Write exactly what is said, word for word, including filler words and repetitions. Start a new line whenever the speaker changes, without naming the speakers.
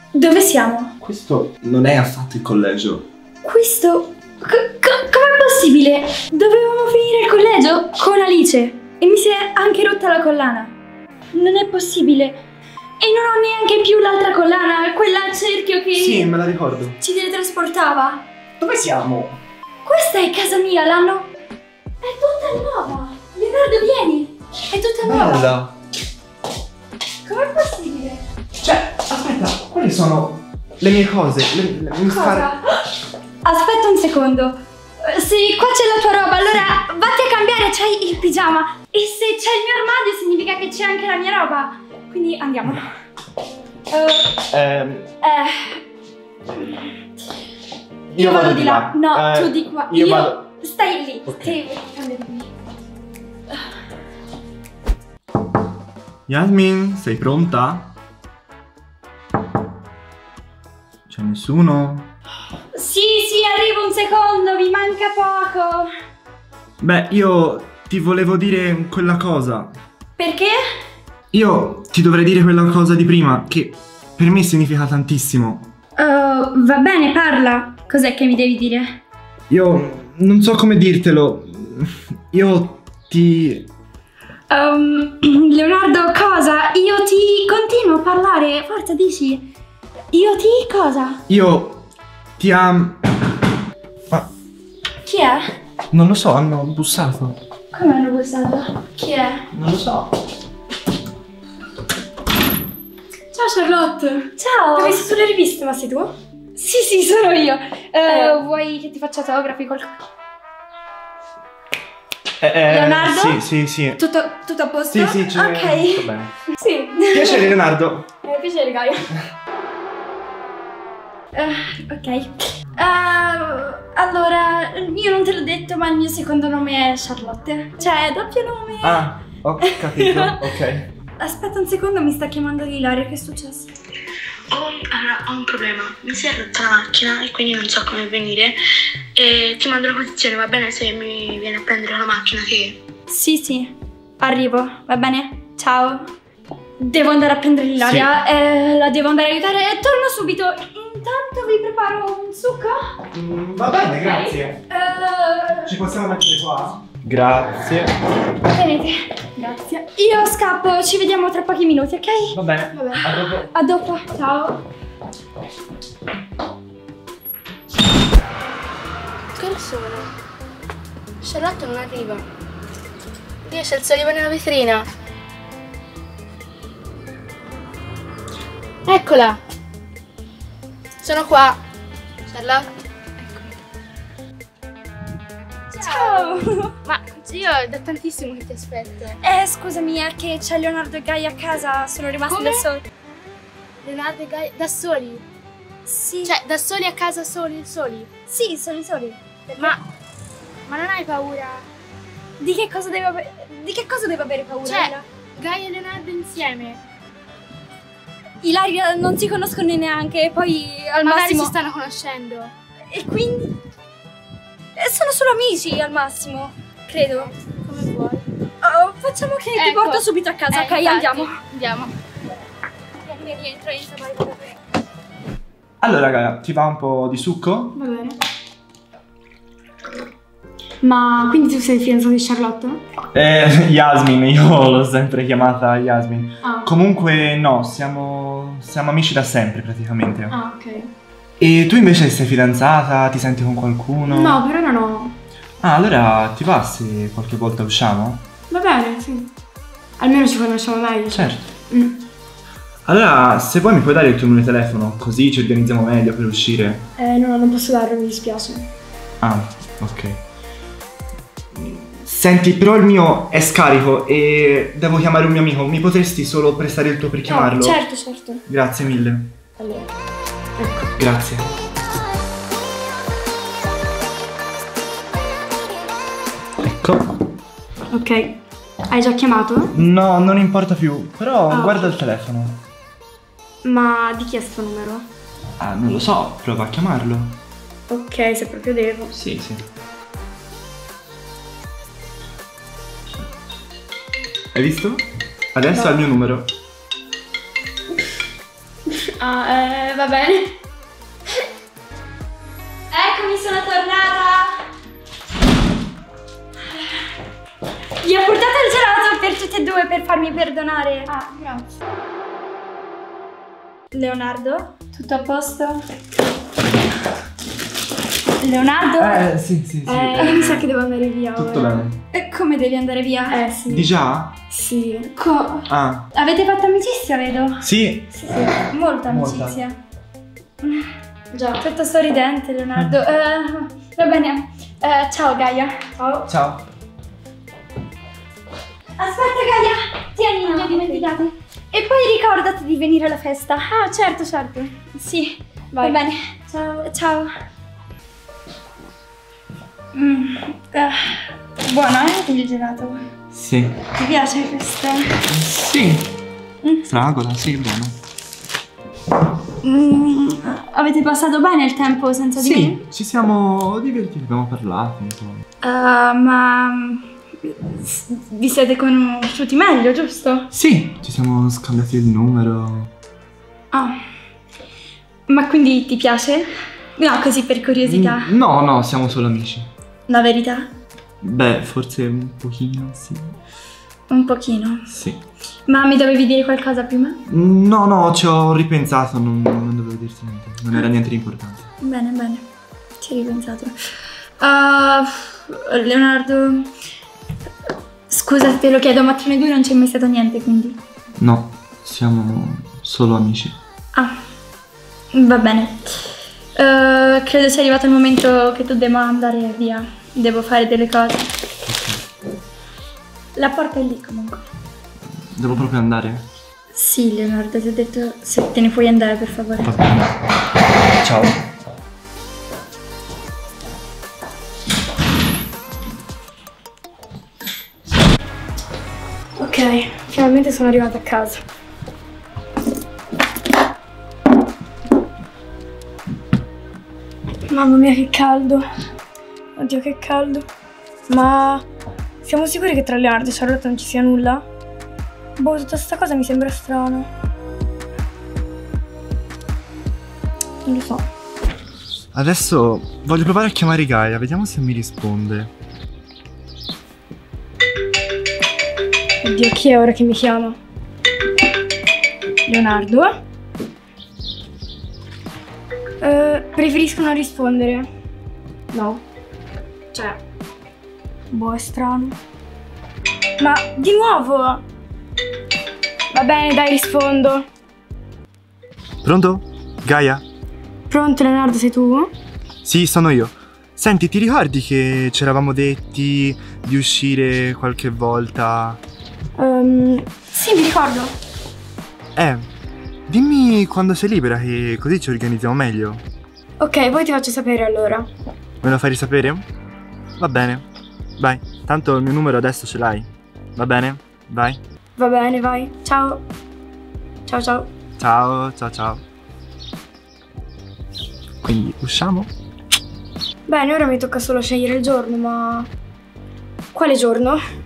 Dove siamo?
Questo non è affatto il collegio.
Questo... Com'è possibile? Dovevamo finire il collegio con Alice e mi si è anche rotta la collana. Non è possibile. E non ho neanche più l'altra collana, quella a cerchio che...
Sì, me la ricordo.
Ci teletrasportava.
Dove siamo?
Questa è casa mia, l'hanno... È tutta nuova. Leonardo, vieni. È tutta nuova.
Bella.
Com'è possibile?
Cioè, aspetta, quali sono le mie cose? Le, le mie
Cosa?
scar-
Aspetta un secondo. Se qua c'è la tua roba, allora vatti a cambiare, c'hai il pigiama. E se c'è il mio armadio significa che c'è anche la mia roba. Quindi andiamo. Uh,
Ehm...
eh,
Io,
io
vado di là.
là. No,
Eh,
tu di qua.
Io,
Io
vado...
Stai lì.
Ok.
Stai lì. Cambia di lì.
Yasmin, sei pronta? C'è nessuno?
Sì, sì, arrivo un secondo, mi manca poco.
Beh, io ti volevo dire quella cosa.
Perché?
Io ti dovrei dire quella cosa di prima, che per me significa tantissimo.
Uh, va bene, parla. Cos'è che mi devi dire?
Io non so come dirtelo. Io ti...
Um, Leonardo, cosa? Io ti continuo a parlare. Forza, dici. Io ti cosa?
Io ti am... Ma
Chi è?
non lo so, hanno bussato.
Come hanno bussato? Chi è?
Non lo so.
Ciao Charlotte!
Ciao!
Ho visto sulle riviste, ma sei tu?
Sì, sì, sono io. Eh,
Eh.
Vuoi che ti faccia autografi? Qualcosa?
Eh, eh,
Leonardo?
Sì, sì, sì.
Tutto, tutto a posto?
Sì, sì, c'è...
Ok.
Va bene.
Sì.
Piacere, Leonardo.
Eh, piacere, Gaia.
Eh, ok. Eh, allora, io non te l'ho detto, ma il mio secondo nome è Charlotte. Cioè, doppio nome.
Ah, ho capito, ok.
Aspetta un secondo, mi sta chiamando Ilaria, che è successo?
Oh, allora, ho un problema, mi si è rotta la macchina e quindi non so come venire e ti mando la posizione, va bene se mi vieni a prendere la macchina che...
Sì, sì, arrivo, va bene? Ciao. Devo andare a prendere Ilaria,
Sì.
eh, la devo andare a aiutare e torno subito. Intanto vi preparo un succo.
Mm, va bene, grazie.
Eh,
Ci possiamo mettere qua? Grazie.
Venite, grazie. Io scappo, ci vediamo tra pochi minuti, ok?
Va bene.
Vabbè.
A dopo.
A dopo, ciao.
Che ore sono? Charlotte non arriva. Riesce il sole nella vetrina. Eccola! Sono qua. Charlotte?
Ciao.
Ma io è da tantissimo che ti aspetto.
Eh, scusami, è che c'è Leonardo e Gaia a casa, sono rimasti
Come?
da soli.
Leonardo e Gaia, da soli?
Sì.
Cioè, da soli a casa soli, soli?
sì, sono soli. Perché?
Ma, ma non hai paura?
Di che cosa devo avere? Di che cosa devo avere paura?
Cioè,
Ila?
Gaia e Leonardo insieme?
Ilaria non si conoscono neanche, e poi al
Magari
massimo.
si stanno conoscendo.
E quindi. Eh, sono solo amici al massimo, credo.
Come vuoi.
Oh, facciamo che ti
Ecco.
porto subito a casa,
Eh,
ok?
infatti,
Andiamo.
Andiamo.
Vieni, rientro, entra, vai, vai, vai.
Allora, Gaia, ti va un po' di succo?
Va bene. Ma quindi tu sei il fidanzato di Charlotte?
Eh, Yasmin, io l'ho sempre chiamata Yasmin.
Ah.
Comunque, no, siamo, siamo amici da sempre praticamente.
Ah, ok.
E tu invece sei fidanzata? Ti senti con qualcuno?
No, per ora no.
Ah, allora ti va se qualche volta usciamo?
Va bene, sì. Almeno ci conosciamo meglio.
Certo.
Mm.
Allora, se vuoi mi puoi dare il tuo numero di telefono, così ci organizziamo meglio per uscire.
Eh, no, non posso darlo, mi dispiace.
Ah, ok. Senti, però il mio è scarico e devo chiamare un mio amico. Mi potresti solo prestare il tuo per chiamarlo?
Ah, certo, certo.
Grazie mille.
Allora, ecco.
Grazie. Ecco.
Ok. Hai già chiamato?
No, non importa più. Però
Ah.
guarda il telefono.
Ma di chi è sto numero?
Ah, non lo so, prova a chiamarlo.
Ok, se proprio devo.
Sì, sì. Hai visto? Adesso
No.
è il mio numero.
Ah, eh, va bene. Eccomi, sono tornata. Vi ho portato il gelato per tutte e due per farmi perdonare. Ah, grazie. Leonardo, tutto a posto? Leonardo?
Eh, sì, sì, sì.
Eh, io mi sa che devo andare via.
Tutto
ora.
bene.
E come devi andare via? Eh, sì.
Di già?
Sì. Co-
Ah.
Avete fatto amicizia, vedo?
Sì.
Sì, sì. Molta
Molta.
amicizia. Già. Tutto sorridente, Leonardo. Eh, va bene. Eh, ciao, Gaia. Ciao.
Ciao.
Aspetta, Gaia. Tieni, non mi ho dimenticato. E poi ricordati di venire alla festa. Ah, certo, certo. Sì.
Vai.
Va bene. Ciao. Ciao. Mm. eh, buono, eh, il gelato.
Sì.
Ti piace questo?
Sì.
Mm.
Fragola, sì, buono.
Mm, avete passato bene il tempo senza di me?
Sì, ci siamo divertiti, abbiamo parlato un po'.
Uh, ma s- vi siete conosciuti meglio, giusto?
Sì, ci siamo scambiati il numero.
Ah. Ma quindi ti piace? No, così per curiosità.
Mm, No, no, siamo solo amici.
La verità?
Beh, forse un pochino, sì.
Un pochino.
Sì.
Ma mi dovevi dire qualcosa prima?
No, no, ci ho ripensato, non, non dovevo dirti niente. Non era niente di importante.
Bene, bene. Ci hai ripensato. Uh, Leonardo, scusa se te lo chiedo, ma tra noi due non c'è mai stato niente, quindi.
No, siamo solo amici.
Ah, va bene. Uh, credo sia arrivato il momento che tu debba andare via. Devo fare delle cose. La porta è lì comunque.
Devo proprio andare?
Sì, Leonardo, ti ho detto se te ne puoi andare, per favore.
Va bene. Ciao.
Ok, finalmente sono arrivata a casa. Mamma mia, che caldo. Oddio, che caldo. Ma siamo sicuri che tra Leonardo e Charlotte non ci sia nulla? Boh, tutta sta cosa mi sembra strana. Non lo so.
Adesso voglio provare a chiamare Gaia, vediamo se mi risponde.
Oddio, chi è ora che mi chiama? Leonardo? Eh, preferisco non rispondere. No. Cioè, boh, è strano. Ma di nuovo? Va bene, dai, rispondo.
Pronto? Gaia?
Pronto, Leonardo, sei tu?
Sì, sono io. Senti, ti ricordi che ci eravamo detti di uscire qualche volta?
Um, sì, mi ricordo.
Eh, dimmi quando sei libera che così ci organizziamo meglio.
Ok, poi ti faccio sapere allora.
Me lo fai sapere? Va bene. Vai, tanto il mio numero adesso ce l'hai. Va bene? Vai.
Va bene, vai. Ciao. Ciao, ciao.
Ciao, ciao, ciao. Quindi usciamo?
Bene, ora mi tocca solo scegliere il giorno, ma... Quale giorno?